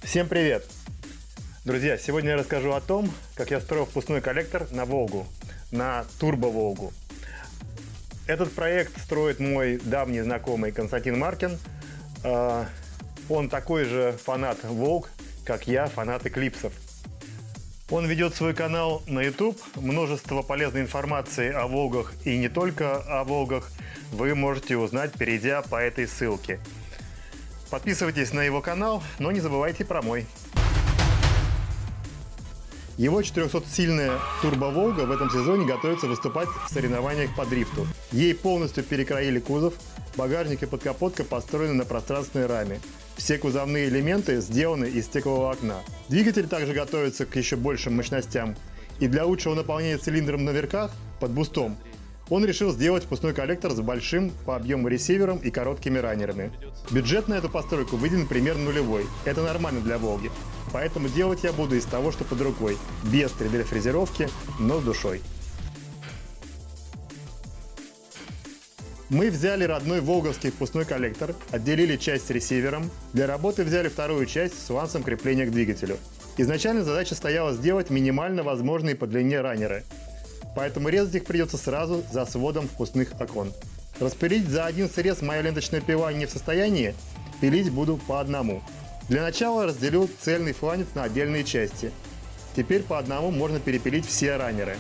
Всем привет! Друзья, сегодня я расскажу о том, как я строил впускной коллектор на Волгу, на Турбо-Волгу. Этот проект строит мой давний знакомый Константин Маркин. Он такой же фанат Волг, как я, фанат эклипсов. Он ведет свой канал на YouTube. Множество полезной информации о Волгах и не только о Волгах вы можете узнать, перейдя по этой ссылке. Подписывайтесь на его канал, но не забывайте про мой. Его 400-сильная Турбо-Волга в этом сезоне готовится выступать в соревнованиях по дрифту. Ей полностью перекроили кузов, багажник и подкапотка построены на пространственной раме. Все кузовные элементы сделаны из стеклового окна. Двигатель также готовится к еще большим мощностям. И для лучшего наполнения цилиндром на верхах, под бустом, он решил сделать впускной коллектор с большим по объему ресивером и короткими раннерами. Бюджет на эту постройку выделен примерно нулевой. Это нормально для Волги. Поэтому делать я буду из того, что под рукой. Без 3D-фрезеровки, но с душой. Мы взяли родной волговский впускной коллектор, отделили часть с ресивером. Для работы взяли вторую часть с вансом крепления к двигателю. Изначально задача стояла сделать минимально возможные по длине раннеры. Поэтому резать их придется сразу за сводом впускных окон. Распилить за один срез моя ленточная пила не в состоянии, пилить буду по одному. Для начала разделю цельный фланец на отдельные части. Теперь по одному можно перепилить все раннеры.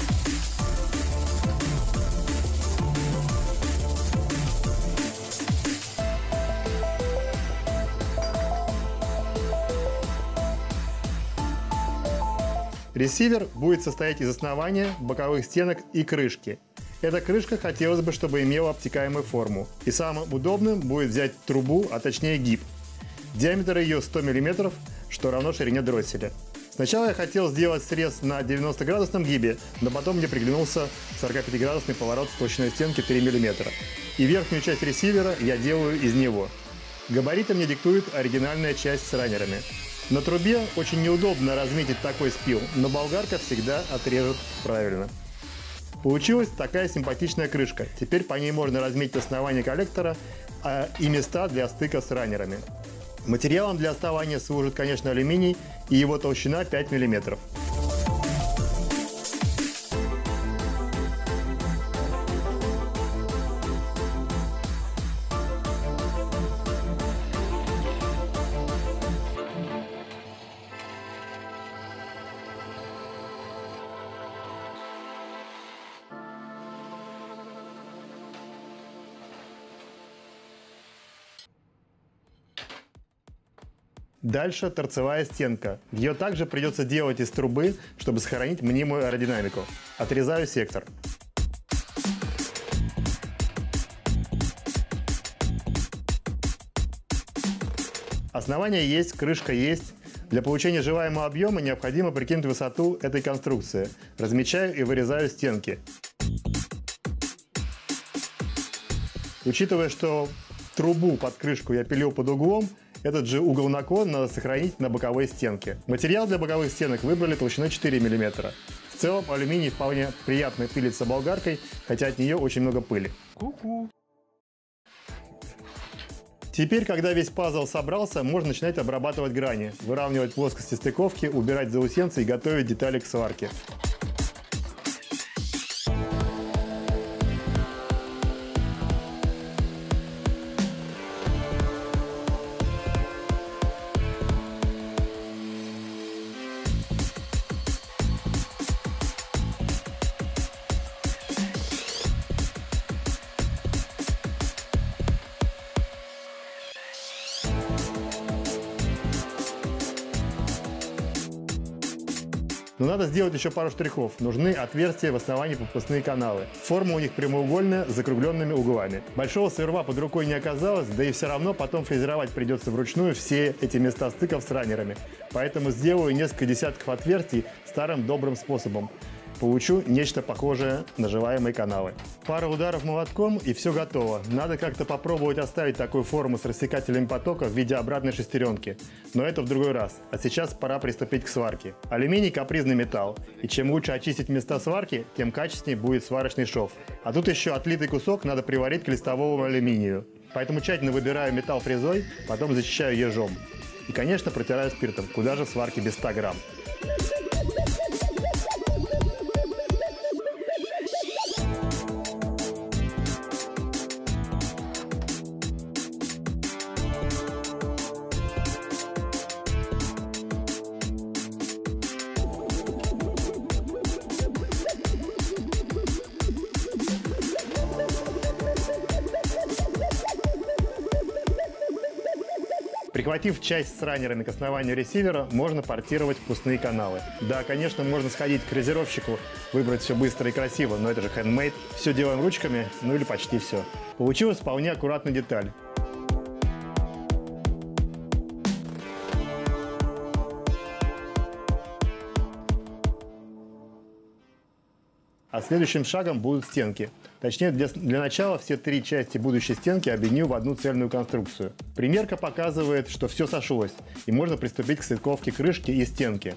Ресивер будет состоять из основания, боковых стенок и крышки. Эта крышка хотелось бы, чтобы имела обтекаемую форму. И самым удобным будет взять трубу, а точнее гиб. Диаметр ее 100 мм, что равно ширине дросселя. Сначала я хотел сделать срез на 90-градусном гибе, но потом мне приглянулся 45-градусный поворот с толщиной стенки 3 мм. И верхнюю часть ресивера я делаю из него. Габариты мне диктует оригинальная часть с раннерами. На трубе очень неудобно разметить такой спил, но болгарка всегда отрежет правильно. Получилась такая симпатичная крышка. Теперь по ней можно разметить основание коллектора и места для стыка с раннерами. Материалом для основания служит, конечно, алюминий, и его толщина 5 мм. Дальше торцевая стенка. Ее также придется делать из трубы, чтобы сохранить мнимую аэродинамику. Отрезаю сектор. Основание есть, крышка есть. Для получения желаемого объема необходимо прикинуть высоту этой конструкции. Размечаю и вырезаю стенки. Учитывая, что трубу под крышку я пилил под углом, этот же угол наклона надо сохранить на боковой стенке. Материал для боковых стенок выбрали толщиной 4 мм. В целом алюминий вполне приятно пилится болгаркой, хотя от нее очень много пыли. Ку-ку. Теперь, когда весь пазл собрался, можно начинать обрабатывать грани, выравнивать плоскости стыковки, убирать заусенцы и готовить детали к сварке. Но надо сделать еще пару штрихов. Нужны отверстия в основании под впускные каналы. Форма у них прямоугольная, с закругленными углами. Большого сверла под рукой не оказалось, да и все равно потом фрезеровать придется вручную все эти места стыков с раннерами. Поэтому сделаю несколько десятков отверстий старым добрым способом. Получу нечто похожее на желаемые каналы. Пара ударов молотком и все готово. Надо как-то попробовать оставить такую форму с рассекателем потока в виде обратной шестеренки. Но это в другой раз. А сейчас пора приступить к сварке. Алюминий – капризный металл. И чем лучше очистить места сварки, тем качественнее будет сварочный шов. А тут еще отлитый кусок надо приварить к листовому алюминию. Поэтому тщательно выбираю металл фрезой, потом зачищаю ежом. И, конечно, протираю спиртом. Куда же в сварке без 100 грамм. Прихватив часть с раннерами к основанию ресивера, можно портировать впускные каналы. Да, конечно, можно сходить к фрезеровщику, выбрать все быстро и красиво, но это же handmade. Все делаем ручками, ну или почти все. Получилась вполне аккуратная деталь. А следующим шагом будут стенки. Точнее, для начала все 3 части будущей стенки объединю в одну цельную конструкцию. Примерка показывает, что все сошлось, и можно приступить к стыковке крышки и стенки.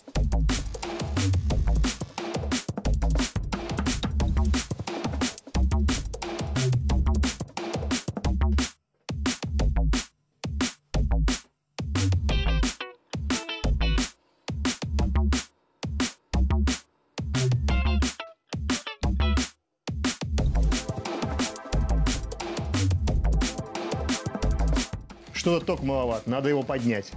Что-то ток маловат, надо его поднять.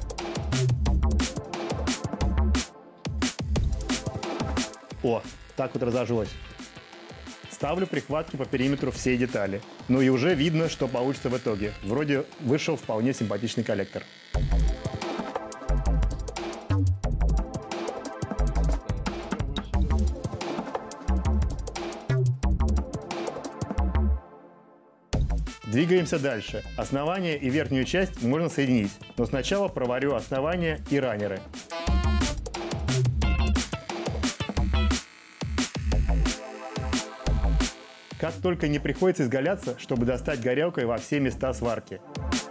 О, так вот разошлось. Ставлю прихватки по периметру всей детали. Ну и уже видно, что получится в итоге. Вроде вышел вполне симпатичный коллектор. Двигаемся дальше. Основание и верхнюю часть можно соединить, но сначала проварю основание и раннеры. Как только не приходится изгаляться, чтобы достать горелкой во все места сварки.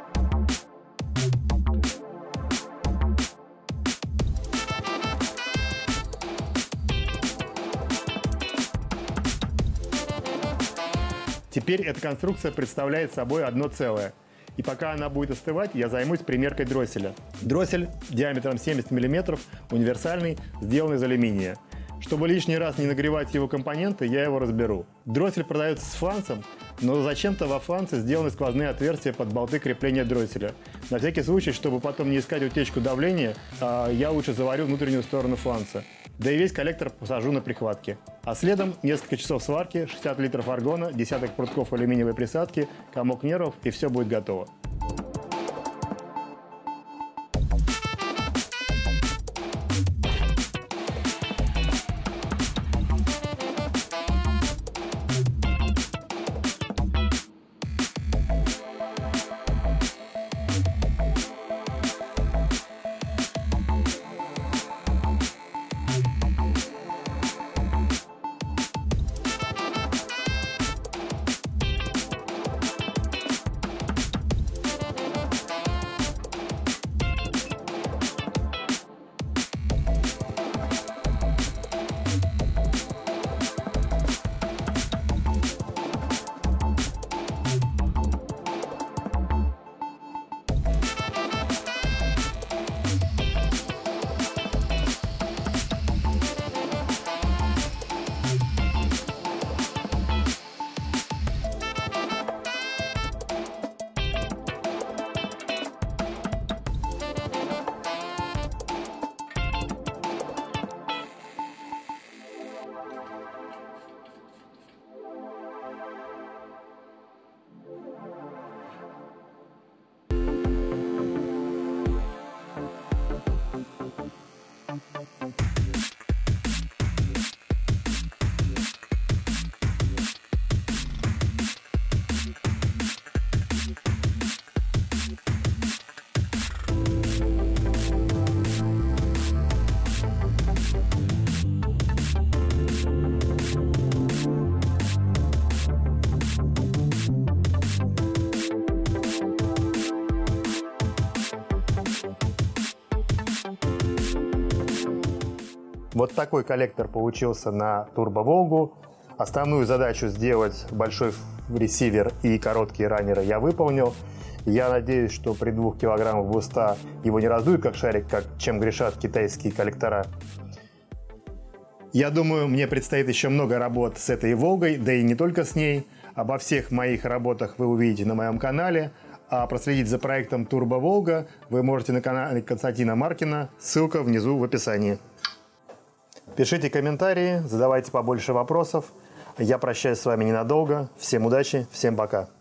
Теперь эта конструкция представляет собой одно целое. И пока она будет остывать, я займусь примеркой дросселя. Дроссель диаметром 70 мм, универсальный, сделан из алюминия. Чтобы лишний раз не нагревать его компоненты, я его разберу. Дроссель продается с фланцем, но зачем-то во фланце сделаны сквозные отверстия под болты крепления дросселя. На всякий случай, чтобы потом не искать утечку давления, я лучше заварю внутреннюю сторону фланца. Да и весь коллектор посажу на прихватки. А следом несколько часов сварки, 60 литров аргона, десяток прутков алюминиевой присадки, комок нервов, и все будет готово. Вот такой коллектор получился на Turbo Volga. Основную задачу сделать большой ресивер и короткие раннеры я выполнил. Я надеюсь, что при 2 килограммах буста его не раздует как шарик, чем грешат китайские коллектора. Я думаю, мне предстоит еще много работ с этой «Волгой», да и не только с ней. Обо всех моих работах вы увидите на моем канале. А проследить за проектом «Турбо Волга» вы можете на канале Константина Маркина. Ссылка внизу в описании. Пишите комментарии, задавайте побольше вопросов. Я прощаюсь с вами ненадолго. Всем удачи, всем пока.